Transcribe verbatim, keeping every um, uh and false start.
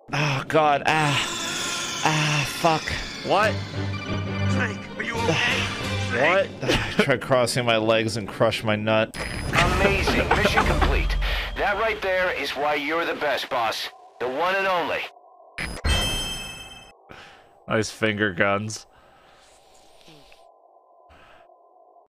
Oh God. Ah. Ah. Fuck. What? Snake, are you okay? What? I tried crossing my legs and crushed my nut. Amazing. Mission complete. That right there is why you're the best, boss. The one and only. Nice finger guns.